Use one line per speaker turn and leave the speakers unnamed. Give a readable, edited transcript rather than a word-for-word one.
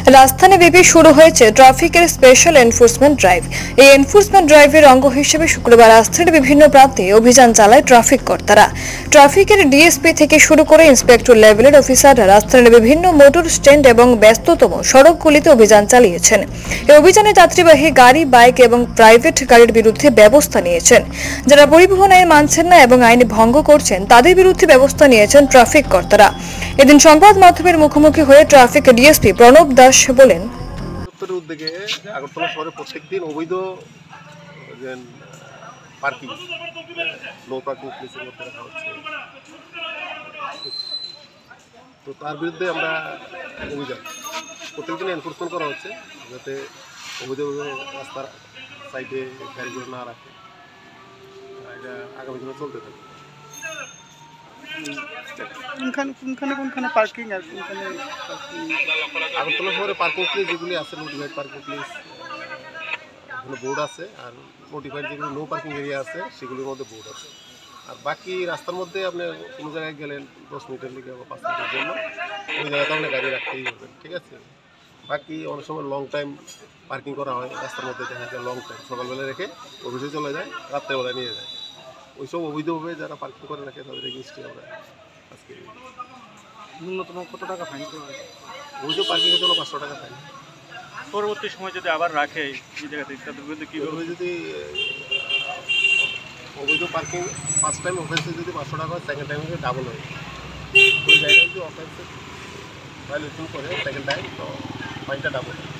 রাজধানীব্যাপী শুরু হয়েছে ট্রাফিকের স্পেশাল এনফোর্সমেন্ট ড্রাইভ। এই এনফোর্সমেন্ট ড্রাইভের অঙ্গ হিসেবে শুক্রবার রাজধানীর বিভিন্ন প্রান্তে অভিযান চালায় ট্রাফিক কর্তারা। ট্রাফিকের ডিএসপি থেকে শুরু করে ইন্সপেক্টর লেভেলের অফিসাররা রাজধানীর বিভিন্ন মোটর স্ট্যান্ড এবং ব্যস্ততম সড়কগুলিতে অভিযান চালিয়েছেন। এই অভিযানে যাত্রীবাহী গাড়ি, বাইক এবং প্রাইভেট গাড়ির বিরুদ্ধে ব্যবস্থা নিয়েছেন। যারা পরিবহন আইন মানছেন না এবং আইন ভঙ্গ করছেন তাদের বিরুদ্ধে ব্যবস্থা নিয়েছেন ট্রাফিক কর্তারা। এদিন সংবাদ মাধ্যমের মুখোমুখি হয়ে ট্রাফিক ডিএসপি প্রণব দাস বলেন,
উদ্যোগে আগরতলা শহরে প্রত্যেকদিন অবৈধ পার্কিং নো পার্কিং প্লেসের মধ্যে রাখা হচ্ছে, তো তার বিরুদ্ধে আমরা অভিযান প্রত্যেকদিন এনফোর্সমেন্ট করা হচ্ছে যাতে অবৈধভাবে রাস্তার সাইডে গাড়িগুলো না রাখে। এটা আগামী দিনে চলতে থাকে।
কোনখানে পার্কিং আর কোনখানে
আগরতলা শহরে পার্কিং প্লেস যেগুলি আছে, নোটিফাইড পার্কিং প্লেস এখানে বোর্ড আছে, আর নোটিফাইড যেগুলো নো পার্কিং এরিয়া আছে সেগুলির মধ্যে বোর্ড আছে। আর বাকি রাস্তার মধ্যে আপনি কোনো জায়গায় গেলেন 10 মিনিটের লিগে বা 5 মিনিটের জন্য ওই জায়গাতে আপনি গাড়ি রাখতেই হবে, ঠিক আছে। বাকি অনেক সময় লং টাইম পার্কিং করা হয় রাস্তার মধ্যে, দেখা যায় লং টাইম সকালবেলা রেখে অফিসে চলে যায়, রাত্রেবেলা নিয়ে যায়। ওইসব অবৈধভাবে যারা পার্কিং করে রাখে তাদের এগেইনস্টে আমরা আজকে
ন্যূনতম কত টাকা ফাইন করা হয়?
অবৈধ পার্কিংয়ের জন্য 500 টাকা ফাইন।
পরবর্তী সময় যদি আবার রাখে এই জায়গাতে তাদের বিরুদ্ধে কীভাবে?
যদি অবৈধ পার্কিং ফার্স্ট টাইম অফেন্সে যদি 500 টাকা হয়, সেকেন্ড টাইমে ডাবল হয়। ওই জায়গায় যদি অফেন্সে ভায়োলেশন করে সেকেন্ড টাইম, তো ফাইনটা ডাবল হয়।